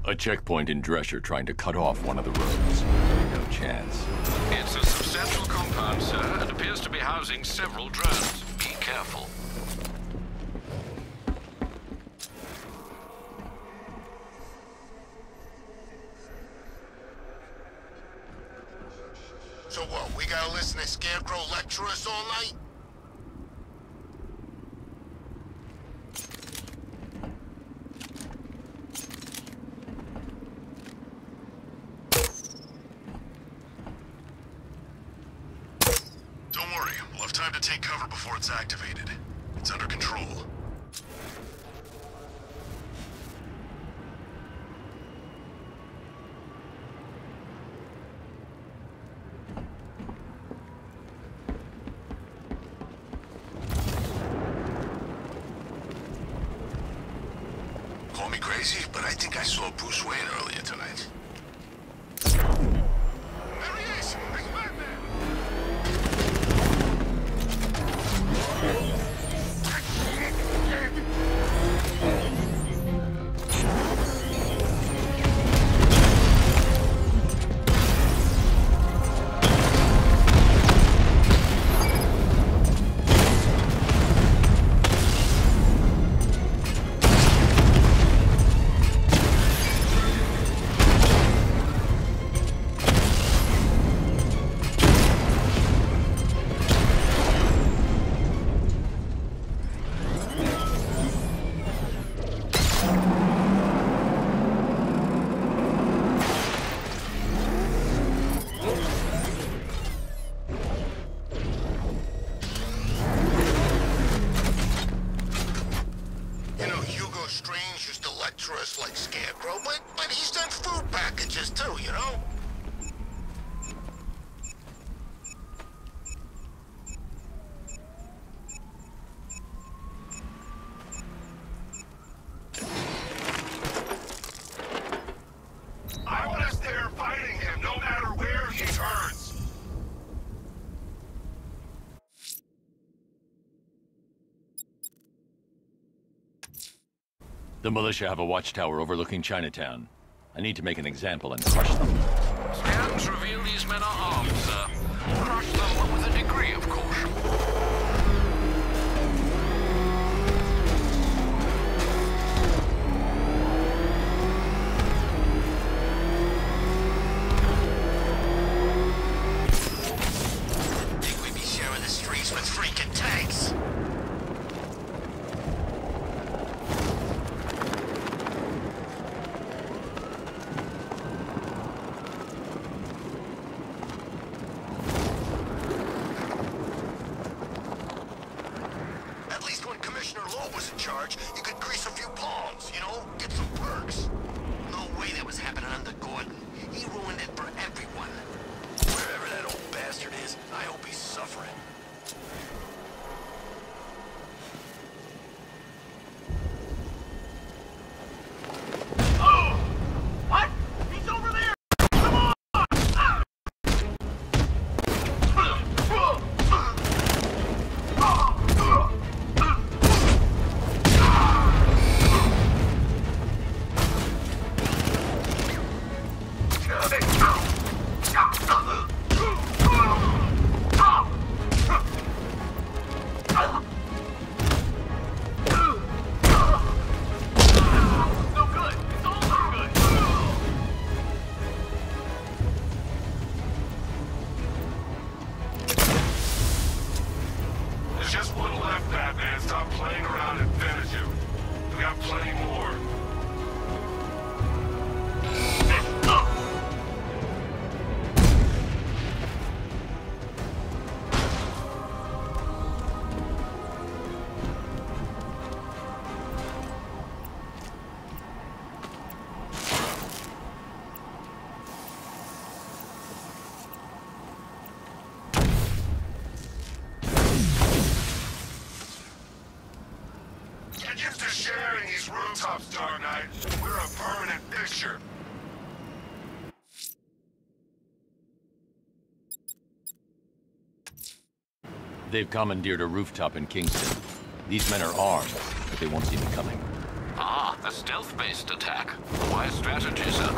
A checkpoint in Drescher trying to cut off one of the roads. No chance. It's a substantial compound, sir, and appears to be housing several drones. Be careful. So what, we gotta listen to Scarecrow lecture us all night? Don't worry, we'll have time to take cover before it's activated. It's under control. Call me crazy, but I think I saw Bruce Wayne earlier tonight. There he is! He's Batman! Strange used to lecture us like Scarecrow, but he's done food packages too, you know? I want us there fighting him, no matter where he turns. The militia have a watchtower overlooking Chinatown. I need to make an example and crush them. Scans reveal these men are armed, sir. Crush them with a degree of caution. Think we'd be sharing the streets with freaking tanks? You could grease a few palms, you know? Get some perks. No way that was happening under Gordon. He ruined it for everyone. Wherever that old bastard is, I hope he's suffering. Oh! What? He's over there! Come on! Just one left, Batman. Stop playing around and finish him. We got plenty more. Get used to sharing these rooftops, Dark Knight. We're a permanent fixture. They've commandeered a rooftop in Kingston. These men are armed, but they won't see me coming. Ah, A stealth-based attack? Why strategy, sir?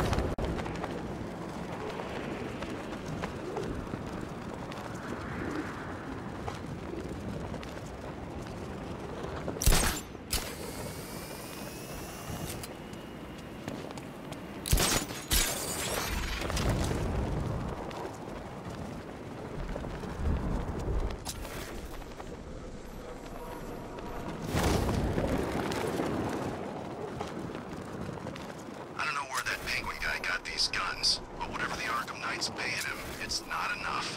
Guns, but whatever the Arkham Knight's paying him, it's not enough.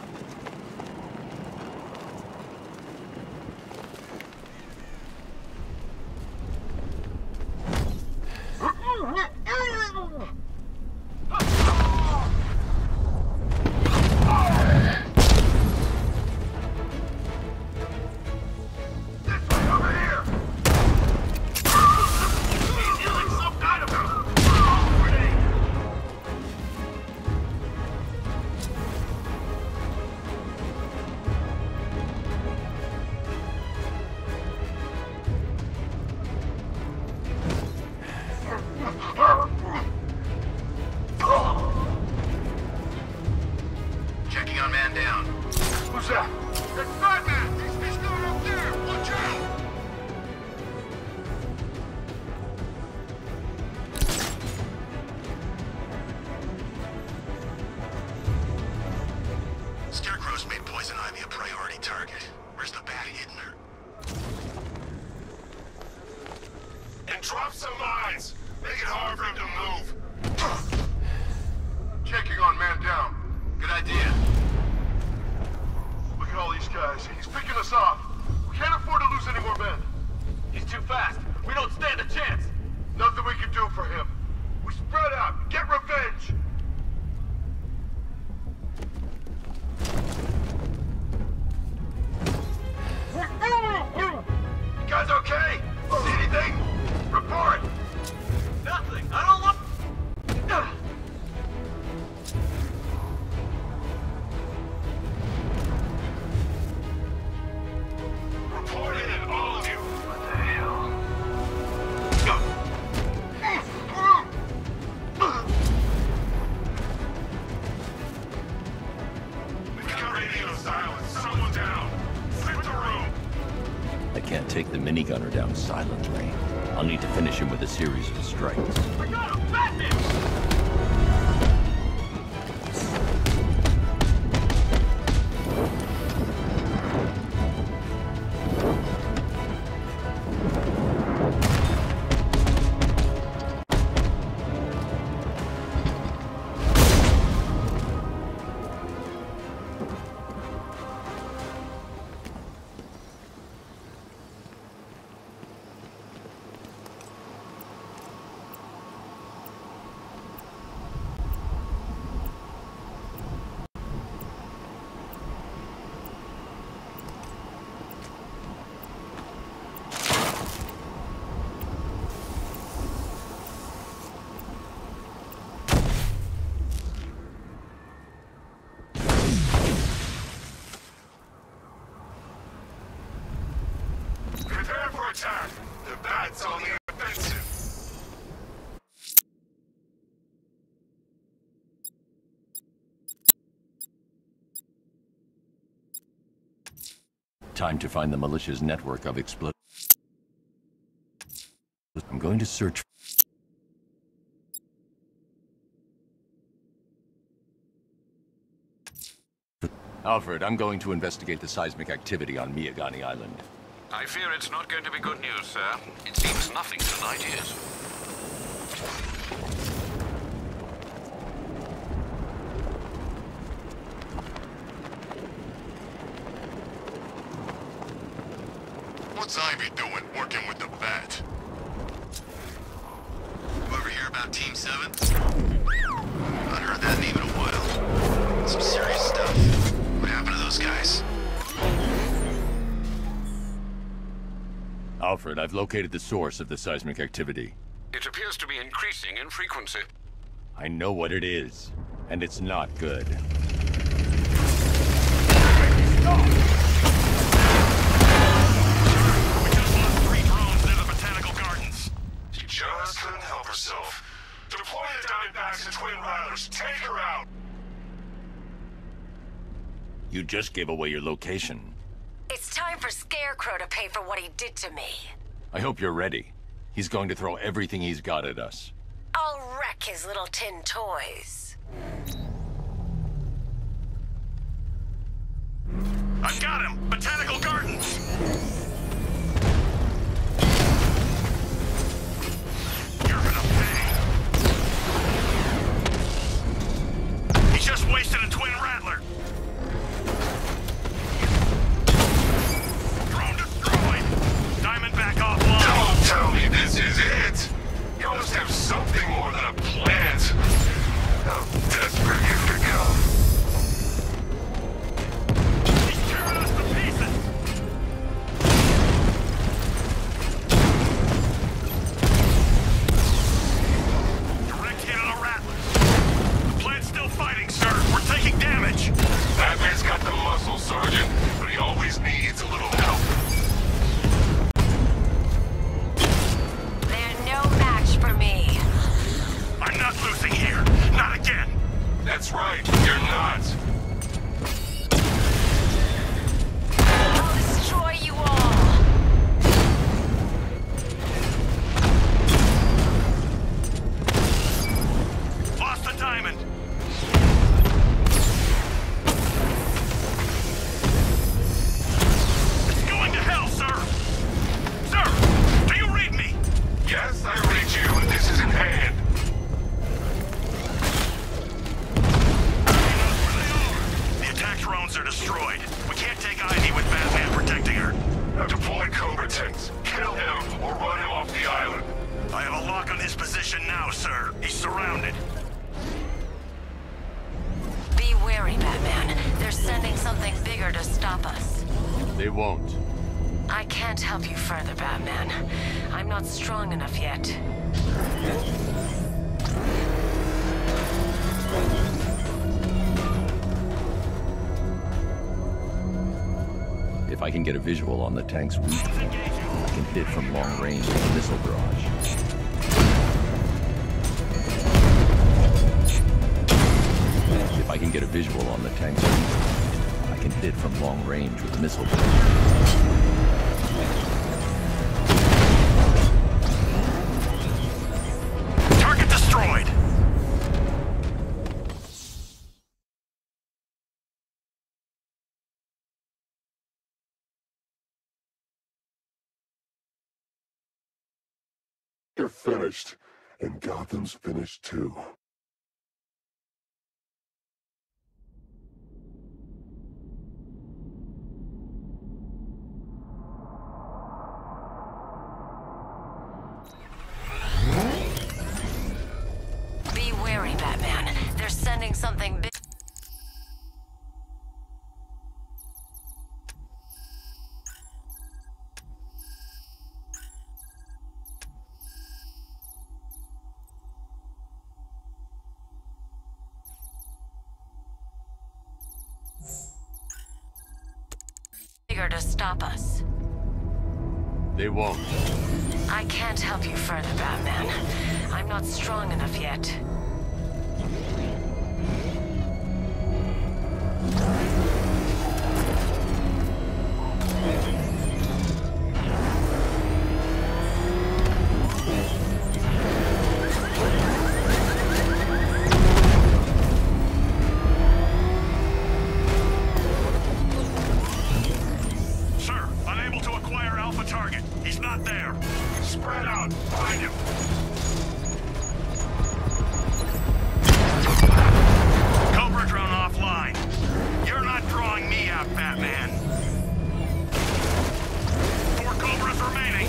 Checking on man down. Who's that? It's Batman! He's going up there! Watch out! Scarecrow's made Poison Ivy a priority target. Where's the bat hidden her? And drop some mines! Make it hard for him to move! Checking on man down. Good idea. Look at all these guys. He's picking us off. We can't afford to lose any more men. He's too fast. We don't stand a chance. Nothing we can do for him. We spread out. Get revenge. You guys okay? See anything? Report. Nothing. I don't look... Report in, all of you. What the hell? We've got radio silence. Someone down. Flip the room. I can't take the minigunner down silently. I'll need to finish him with a series of strikes. I got him! Batman! Prepare for attack. The bat's on the offensive. Time to find the militia's network of explosives. I'm going to search. Alfred, I'm going to investigate the seismic activity on Miyagani Island. I fear it's not going to be good news, sir. It seems nothing tonight is. What's Ivy doing, working with the bat? You ever hear about Team 7? Not heard that name in a while. Some serious stuff. What happened to those guys? Alfred, I've located the source of the seismic activity. It appears to be increasing in frequency. I know what it is, and it's not good. We just lost 3 drones near the botanical gardens. Sure. You just gave away your location. It's time for Scarecrow to pay for what he did to me. I hope you're ready. He's going to throw everything he's got at us. I'll wreck his little tin toys. I've got him! Botanical Gardens! You're gonna pay! He just wasted a twin rattler! Drone destroyed! Diamond back offline! Don't tell me this is it! You must have something more than a plant! How desperate you become! He's tearing us to pieces! Direct hit on a rattler. The plant's still fighting, sir. We're taking damage. Batman's got the muscle, Sergeant, but he always needs a little help. They're no match for me. I'm not losing here. Not again. That's right, you're not. I'll destroy you all. Lost the diamond. It's going to hell, sir. Sir, do you read me? Yes, I read you, and this is in hand. The attack drones are destroyed. We can't take Ivy with Batman protecting her. Now deploy Cobra tanks. Kill him or run him off the island. I have a lock on his position now, sir. He's surrounded. Be wary, Batman. They're sending something bigger to stop us. They won't. I can't help you further, Batman. I'm not strong enough yet. If I can get a visual on the tank's route, I can hit it from long range with a missile barrage. If I can get a visual on the tank's route, I can hit it from long range with a missile barrage. Target destroyed. You're finished, and Gotham's finished too. Be wary, Batman. They're sending something big. Bigger to stop us. They won't. I can't help you further, Batman. I'm not strong enough yet. Sir, unable to acquire Alpha target. He's not there. Spread out. Find him. Cobra drone offline. You're not drawing me out, Batman. 4 Cobras remaining.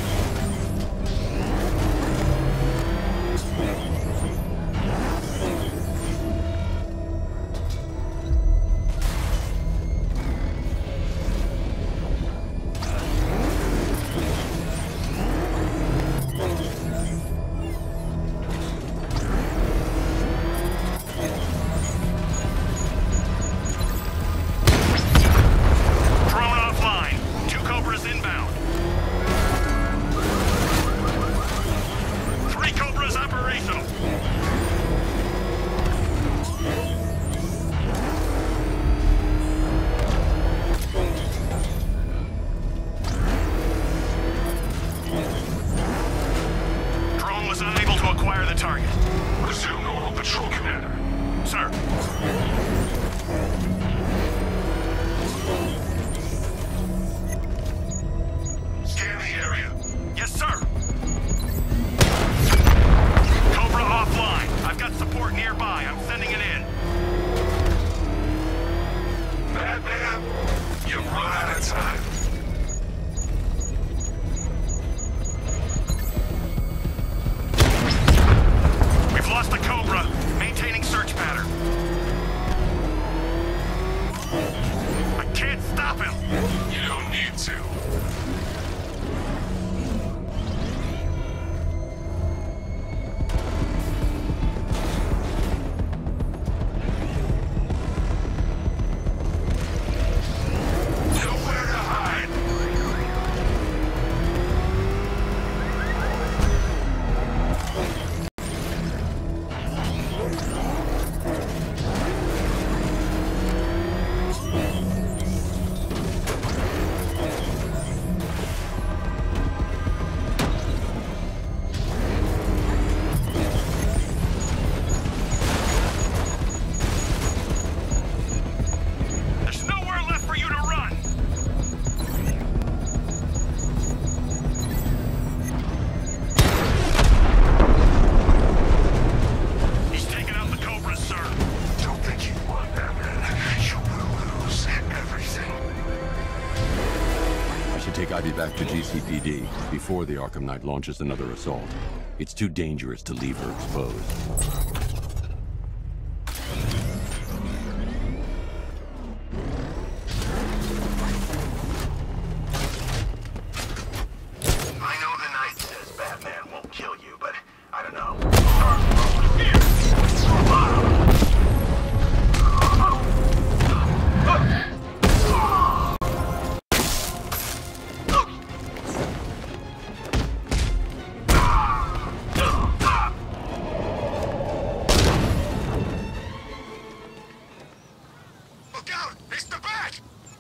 You've run out of time. We've lost the Cobra. Maintaining search pattern. I can't stop him. You don't need to. Nowhere to hide. There's nowhere left for you to run. He's taking out the Cobras, sir. Don't think you won, Batman. You will lose everything. I should take Ivy back to GCPD before the Arkham Knight launches another assault. It's too dangerous to leave her exposed. I know the Knight says Batman won't kill you, but I don't know. Look out! It's the Bat!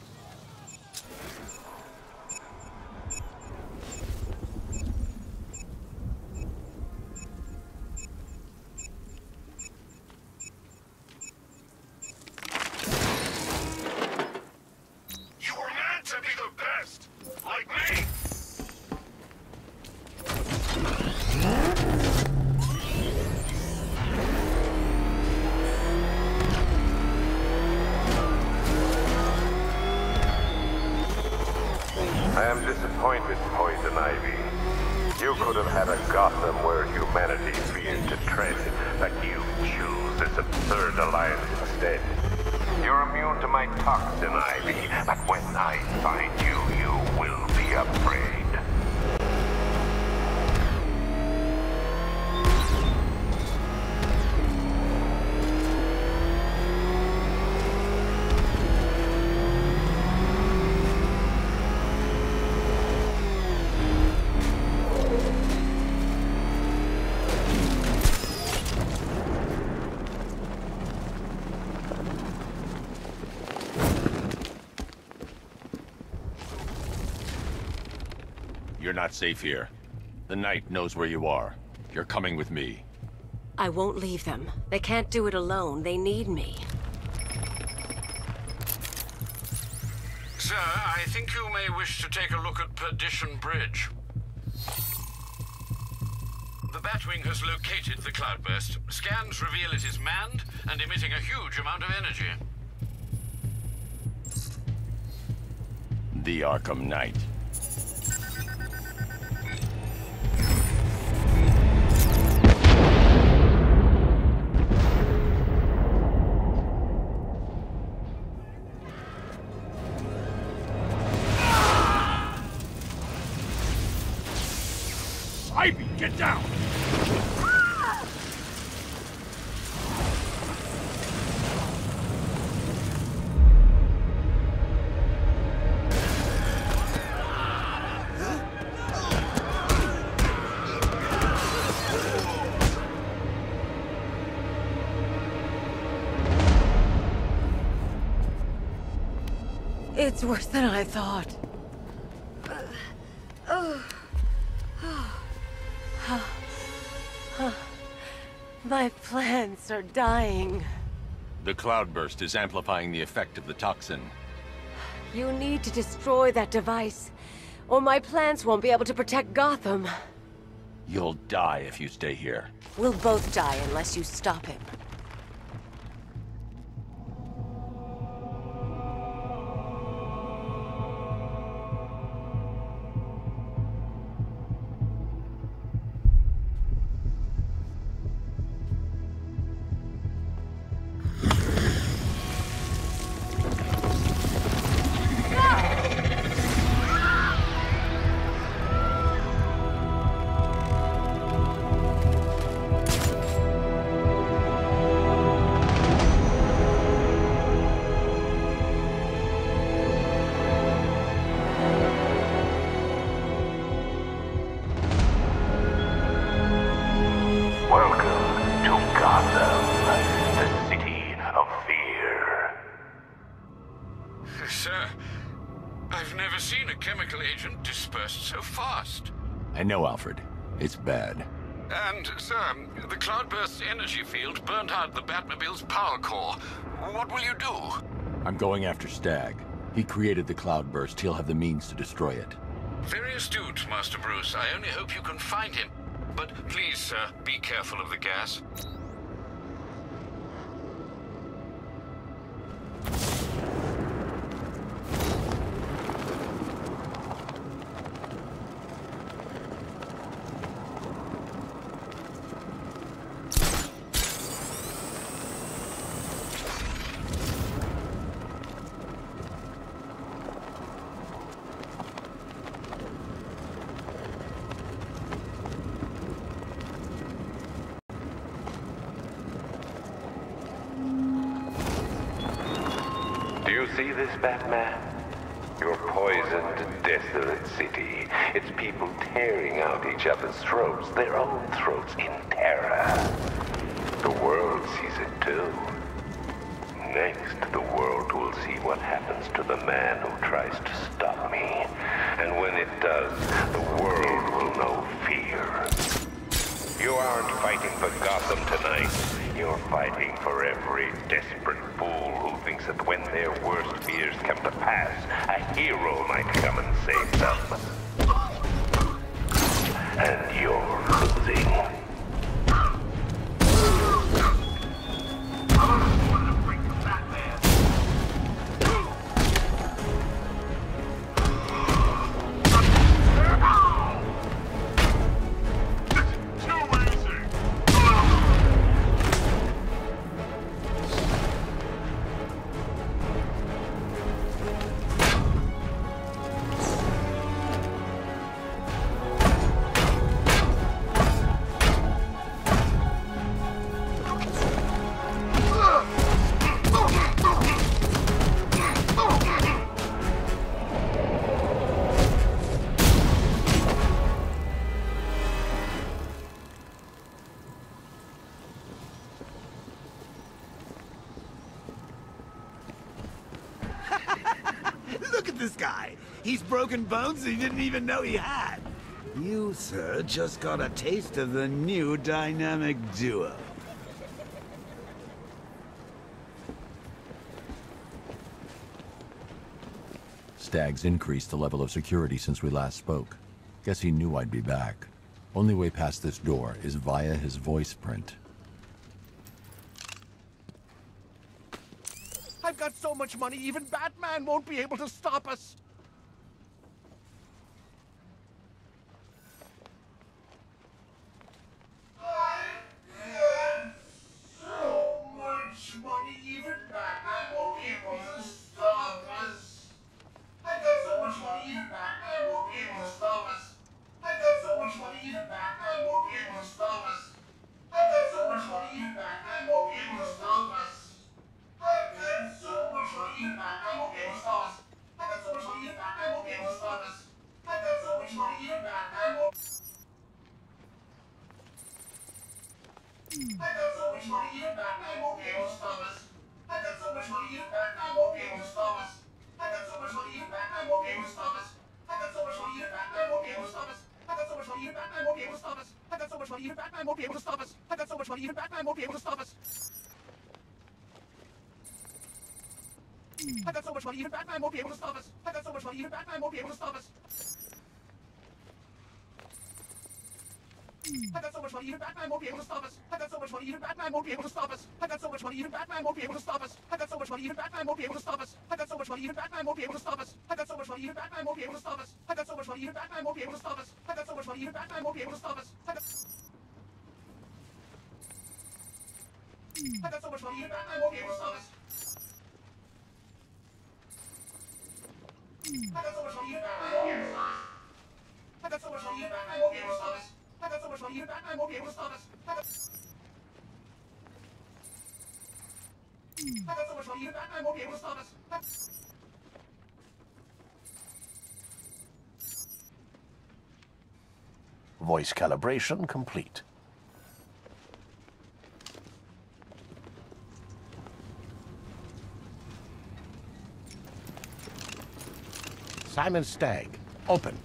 You were meant to be the best, like me. I am disappointed, Poison Ivy. You could have had a Gotham where humanity feared to tread, but you choose this absurd alliance instead. You're immune to my toxin, Ivy, but when I find you, you will be afraid. You're not safe here. The Knight knows where you are. You're coming with me. I won't leave them. They can't do it alone. They need me. Sir, I think you may wish to take a look at Perdition Bridge. The Batwing has located the cloudburst. Scans reveal it is manned and emitting a huge amount of energy. The Arkham Knight. Ivy, get down! It's worse than I thought. My plants are dying. The cloudburst is amplifying the effect of the toxin. You need to destroy that device, or my plants won't be able to protect Gotham. You'll die if you stay here. We'll both die unless you stop him. Sir, I've never seen a chemical agent dispersed so fast. I know, Alfred. It's bad. And, sir, the cloudburst's energy field burned out the Batmobile's power core. What will you do? I'm going after Stag. He created the cloudburst. He'll have the means to destroy it. Very astute, Master Bruce. I only hope you can find him. But please, sir, be careful of the gas. Do you see this, Batman? Your poisoned, desolate city. Its people tearing out each other's throats, their own throats in terror. The world sees it too. Next, the world will see what happens to the man who tries to stop me. And when it does, the world will know fear. You aren't fighting for Gotham tonight. You're fighting for every desperate fool who thinks that when their worst fears come to pass, a hero might come and save them. And you're losing. Look at this guy. He's broken bones he didn't even know he had. You, sir, just got a taste of the new dynamic duo. Stag's increased the level of security since we last spoke. Guess he knew I'd be back. Only way past this door is via his voice print. I've got so much money, even Batman won't be able to stop us. So much money, even Batman won't be able to stop us. I've got so much money, even Batman won't be able to stop us. I've got so much money, even Batman won't be able to stop us. I've got so much money, even Batman won't be able to stop us. I've got so much money, even Batman won't be able to stop us. I've got so much money, even Batman won't be able to stop us. I've got so much money, even Batman won't. I got so much money, even Batman won't be able to stop us. I got so much money, even Batman won't be able to stop us. I got so much money, even Batman won't be able to stop us. I got so much money, even Batman won't be able to stop us. I got so much money, even Batman won't be able to stop us. I got so much money, even Batman won't be able to stop us. I got so much money, even Batman won't be able to stop us. I got so much money, even Batman won't be able to stop us. I got so much money, even Batman won't be able to stop us. I got so much money, even Batman won't be able to stop us. I got so much money, even Batman won't be able to stop us. I got so much money, even Batman won't be able to stop us. I got so much money, even Batman won't be able to stop us. I got so much money, even Batman won't be able to stop us. I got so much money, even Batman won't be able to stop us. I got so much money, even Batman won't be able to stop us. I got so much money, even Batman won't be able to stop us. I got so much money, even Batman won't be able to stop us. I got so much money, even Batman won't be able to stop us. I got so much money, even Batman won't be able to stop us. I got so much money, even Batman won't be able to stop us. I got so much money, even Batman won't be able to stop us. Voice calibration complete. Simon Stagg. Open.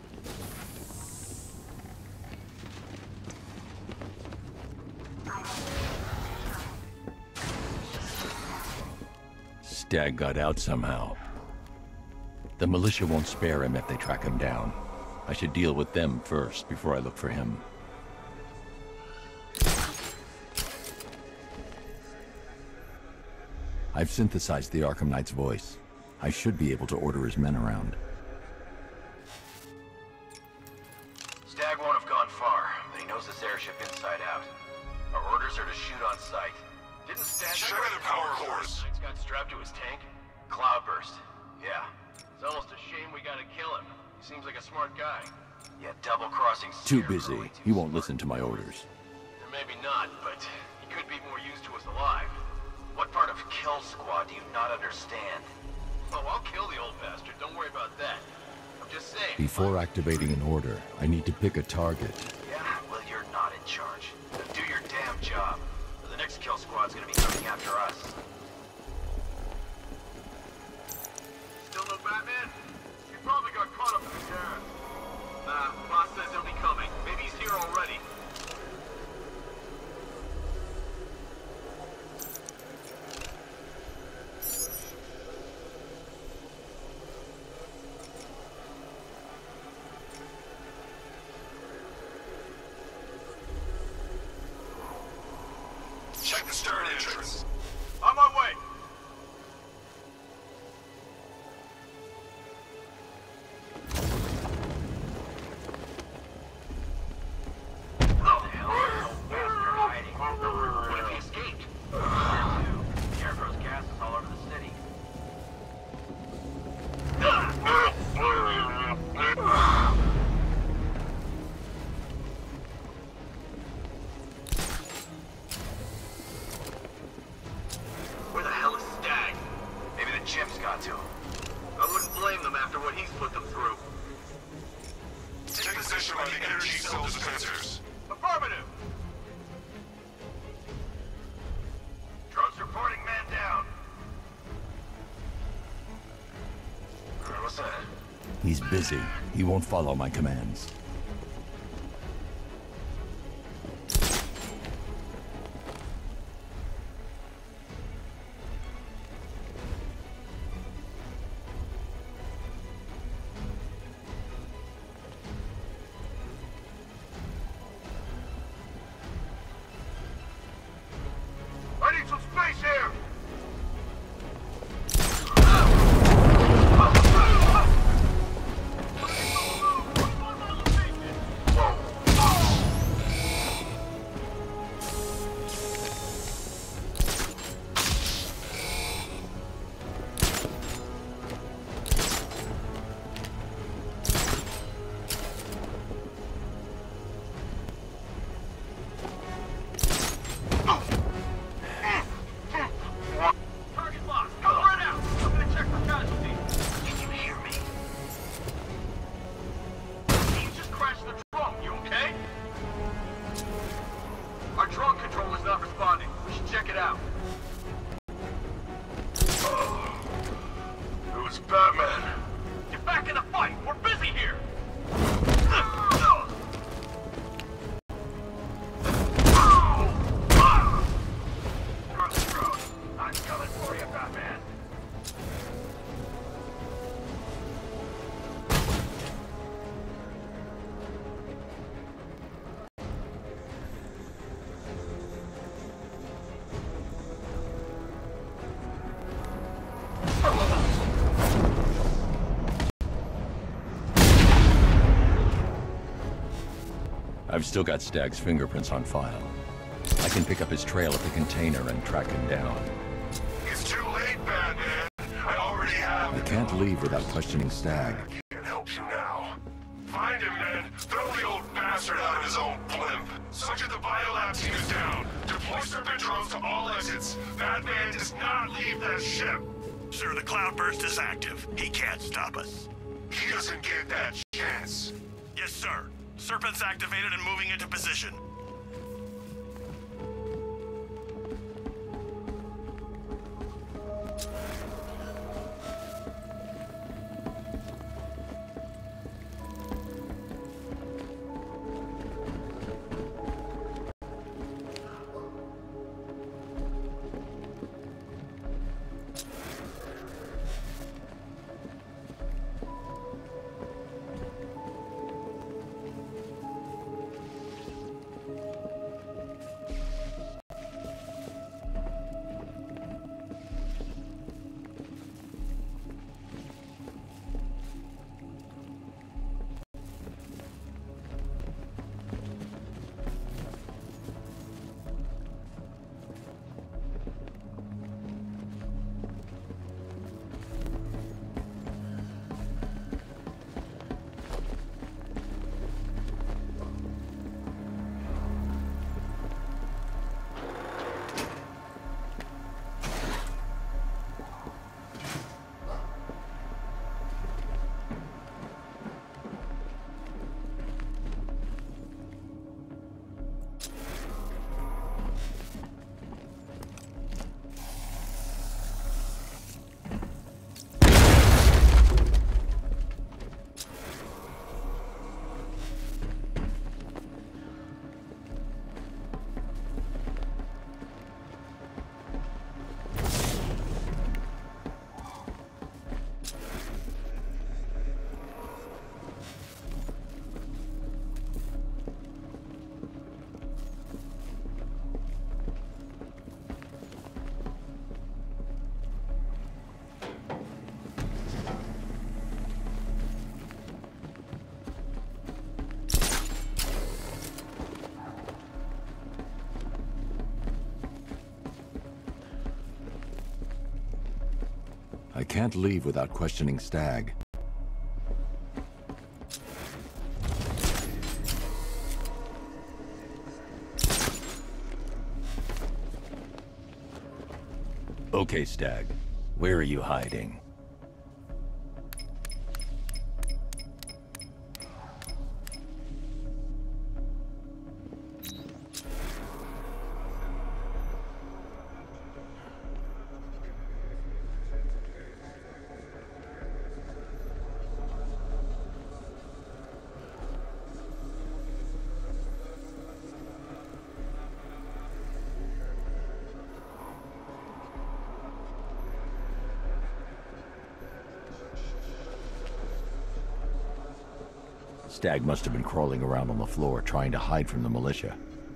Stagg got out somehow. The militia won't spare him if they track him down. I should deal with them first before I look for him. I've synthesized the Arkham Knight's voice. I should be able to order his men around. Stagg won't have gone far, but he knows this airship inside out. Our orders are to shoot on sight. Didn't Stagg... Check the power cores. Knight's got strapped to his tank? Cloudburst. Yeah. It's almost a shame we gotta kill him. He seems like a smart guy. Yeah, double-crossing Too Scarecrow. busy. He won't listen to my orders. Maybe not, but he could be more used to us alive. What part of Kill Squad do you not understand? Oh, I'll kill the old bastard. Don't worry about that. I'm just saying. Before activating an order, I need to pick a target. Yeah, well, you're not in charge. So do your damn job. The next Kill Squad's gonna be coming after us. Still no Batman? He probably got caught up in the gas. Nah, boss says he'll be coming. Maybe he's here already. Check the stern entrance. On my way! What if he escaped? Scarecrow's gas is all over the city. Where the hell is Stagg? Maybe the chimps got to him. I wouldn't blame them after what he's put them through. Take position by the energy cell dispensers. Affirmative! Drones reporting man down. What's that? He's busy. He won't follow my commands. I need some space here! Target locked. Cover it out. I'm gonna check for casualties. Can you hear me? You just crashed the drone. You okay? Our drone controller's not responding. We should check it out. Who's Batman? Get back in the fight. We're busy here. Cross the road. I'm coming for you, Batman. I've still got Stagg's fingerprints on file. I can pick up his trail at the container and track him down. It's too late, Batman. I already have. I can't leave without questioning Stagg. I can't help you now. Find him, man. Throw the old bastard out of his own blimp. Such the biolab team is down. Deploy serpent drones to all exits. Batman does not leave that ship. Sir, the cloudburst is active. He can't stop us. He doesn't get that chance. Yes, sir. Serpent's activated and moving into position. can't leave without questioning Stagg. Okay, Stagg. Where are you hiding? Stagg must have been crawling around on the floor, trying to hide from the militia.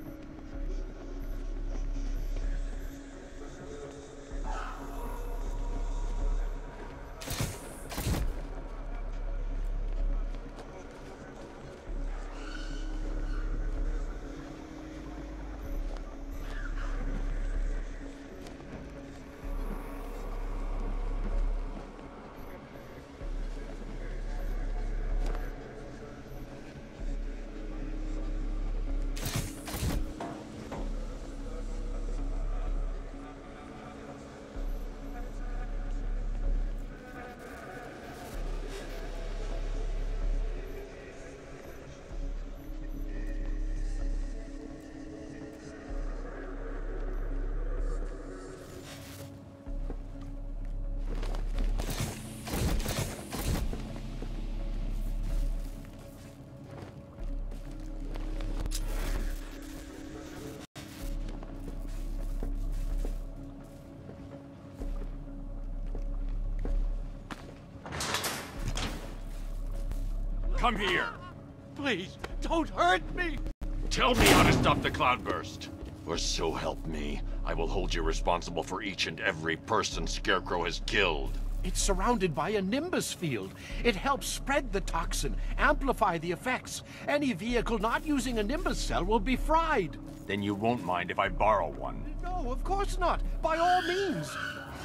Come here! Please, don't hurt me! Tell me how to stop the cloudburst! Or so help me, I will hold you responsible for each and every person Scarecrow has killed. It's surrounded by a nimbus field. It helps spread the toxin, amplify the effects. Any vehicle not using a nimbus cell will be fried. Then you won't mind if I borrow one? No, of course not. By all means.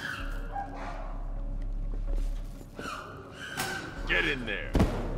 Get in there.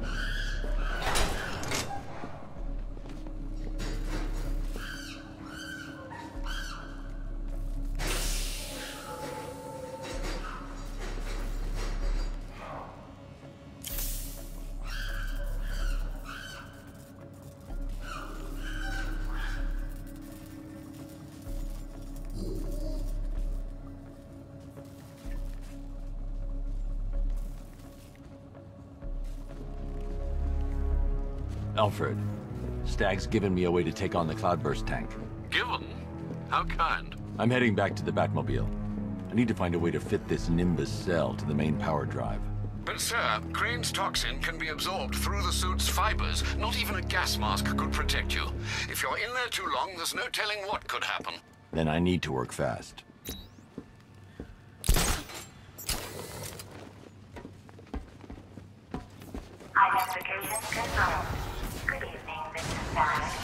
Alfred, Stagg's given me a way to take on the Cloudburst tank. Given? How kind? I'm heading back to the Batmobile. I need to find a way to fit this Nimbus cell to the main power drive. But sir, Crane's toxin can be absorbed through the suit's fibers. Not even a gas mask could protect you. If you're in there too long, there's no telling what could happen. Then I need to work fast. Identification confirmed. Good evening, Mr. Stagg.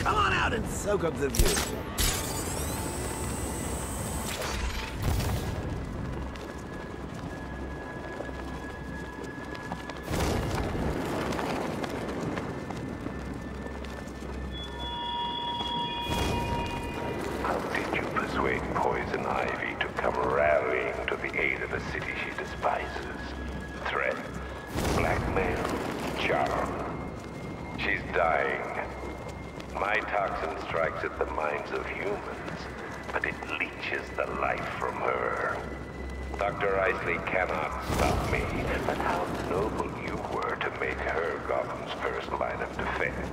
Come on out and soak up the view. How did you persuade Poison Ivy to come rallying to the aid of a city she despises? Threat, blackmail, charm. She's dying. My toxin strikes at the minds of humans, but it leeches the life from her. Dr. Isley cannot stop me, but how noble you were to make her Gotham's first line of defense.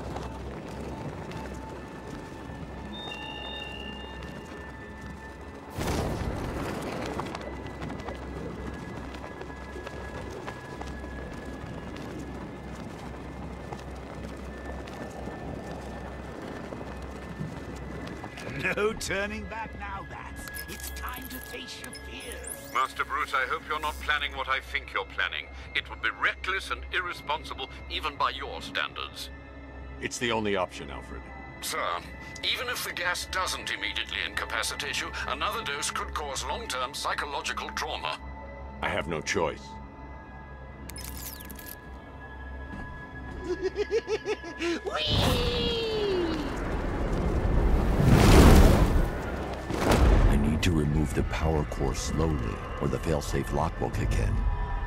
No turning back now, Bats. It's time to face your fears. Master Bruce, I hope you're not planning what I think you're planning. It would be reckless and irresponsible, even by your standards. It's the only option, Alfred. Sir, even if the gas doesn't immediately incapacitate you, another dose could cause long-term psychological trauma. I have no choice. I need to remove the power core slowly, or the failsafe lock will kick in.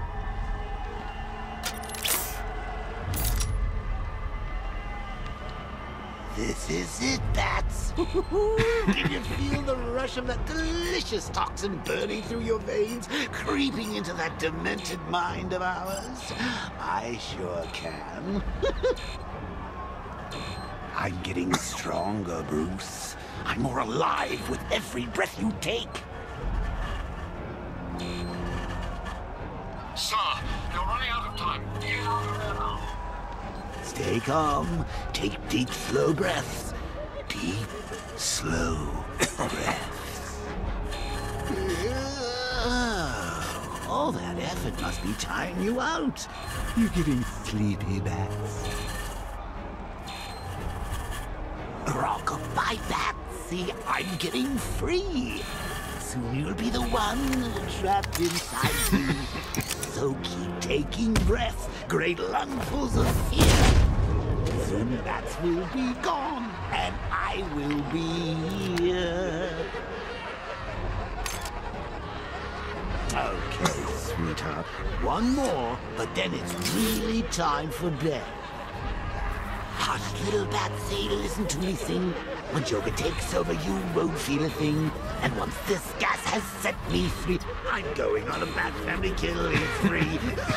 This is it, Bats. Can you feel the rush of that delicious toxin burning through your veins, creeping into that demented mind of ours? I sure can. I'm getting stronger, Bruce. I'm more alive with every breath you take. Sir, you're running out of time. Get out of there now. Stay calm. Take deep, slow breaths. Deep, slow breaths. All that effort must be tiring you out. You're getting sleepy, Bats. Rock-a-bye, Bats. See, I'm getting free. Soon you'll be the one trapped inside me. So keep taking breaths, great lungfuls of fear. Soon Bats will be gone, and I will be here. Okay, sweetheart. One more, but then it's really time for bed. Hush, little bat, say, listen to me sing. When Joker takes over, you won't feel a thing. And once this gas has set me free, I'm going on a Bat Family killing spree.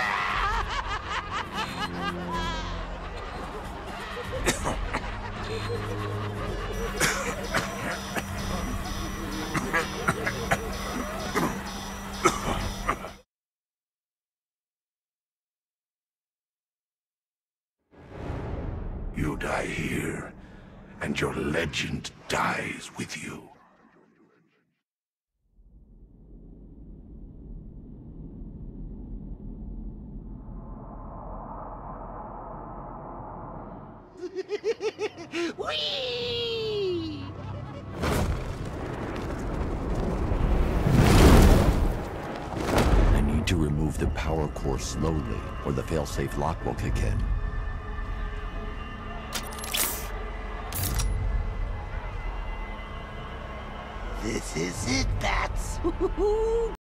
You die here, and your legend dies with you. Whee! I need to remove the power core slowly, or the failsafe lock will kick in. This is it, Bats.